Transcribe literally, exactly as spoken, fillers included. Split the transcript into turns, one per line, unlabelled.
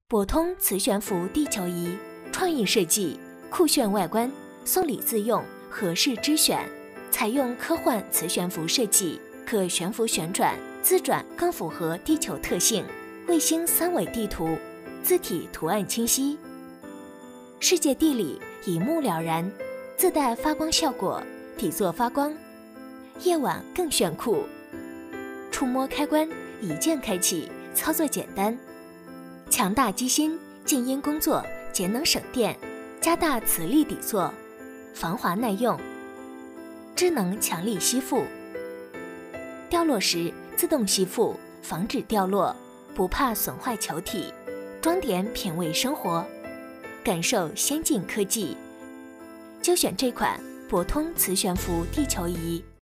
博通磁悬浮地球仪，创意设计，酷炫外观，送礼自用，合适之选。采用科幻磁悬浮设计，可悬浮旋转、自转，更符合地球特性。卫星三维地图，字体图案清晰。世界地理一目了然，自带发光效果，底座发光，夜晚更炫酷。触摸开关，一键开启，操作简单。强大机芯，静音工作，节能省电，加大磁力底座，防滑耐用。智能强力吸附，掉落时自动吸附，防止掉落，不怕损坏球体。装点品味生活，感受先进科技，就选这款博通磁悬浮地球仪。